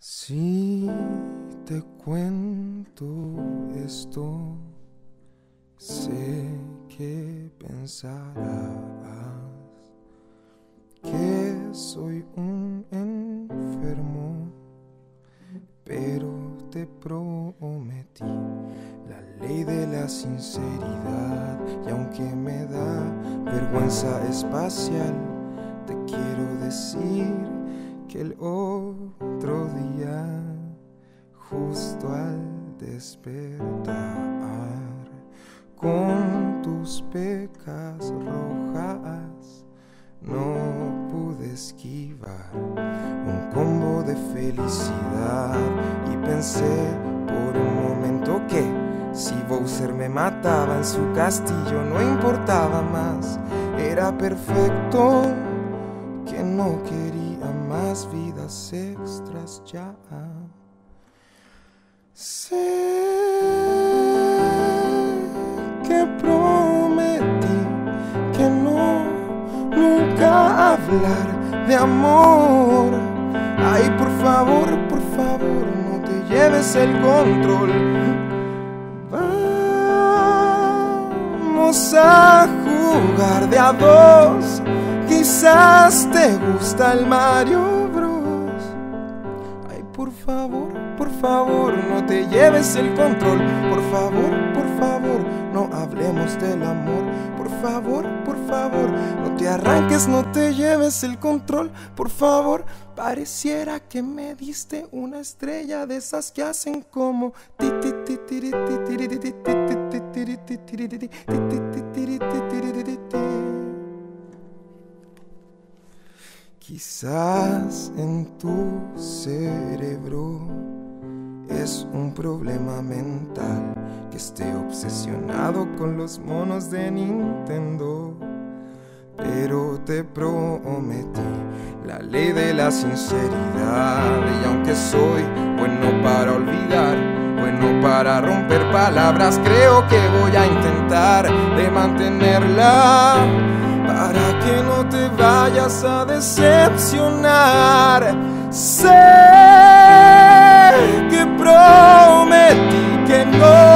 Si te cuento esto, sé que pensarás que soy un enfermo, pero te prometí la ley de la sinceridad, y aunque me da vergüenza espacial, te quiero decir que el otro día, justo al despertar, con tus pecas rojas, no pude esquivar un combo de felicidad. Y pensé por un momento que si Bowser me mataba en su castillo no importaba más, era perfecto, que no quería más vidas extras ya. Sé que prometí que nunca hablar de amor. Ay, por favor, no te lleves el control. Vamos a jugar de a dos. Quizás te gusta el Mario Bros. Ay, por favor, no te lleves el control. Por favor, no hablemos del amor. Por favor, no te arranques, no te lleves el control. Por favor, pareciera que me diste una estrella de esas que hacen como quizás en tu cerebro es un problema mental que esté obsesionado con los monos de Nintendo. Pero te prometí la ley de la sinceridad, y aunque soy bueno para olvidar, bueno para romper palabras, creo que voy a intentar de mantenerla, para que no te vayas a decepcionar. Sé que prometí que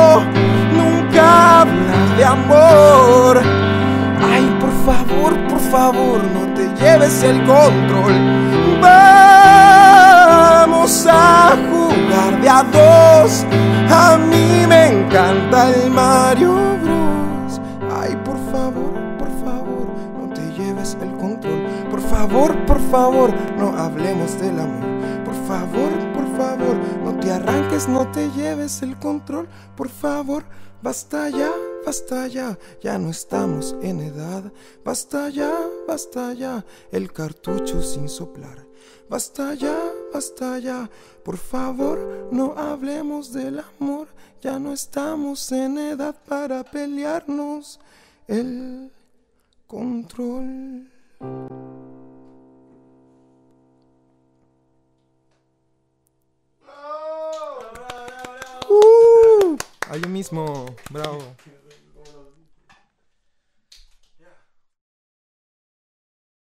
nunca hablar de amor. Ay, por favor, no te lleves el control. Vamos a jugar de a dos. A mí me encanta el Mario Bros. Ay, por favor, no te lleves el control. Por favor, no hablemos del amor. Por favor, no te arranques, no te lleves el control. Por favor, basta ya, ya no estamos en edad. Basta ya, el cartucho sin soplar. Basta ya, por favor, no hablemos del amor. Ya no estamos en edad para pelearnos el control. Ahí mismo, bravo.